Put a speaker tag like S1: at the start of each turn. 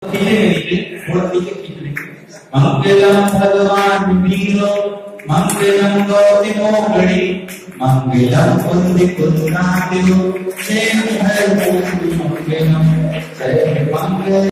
S1: मंगलम भगवान वीरो मंगलम गौरी मोगड़ी मंगलम कुंदी कुंदादियो जय मंगलम जय मंगल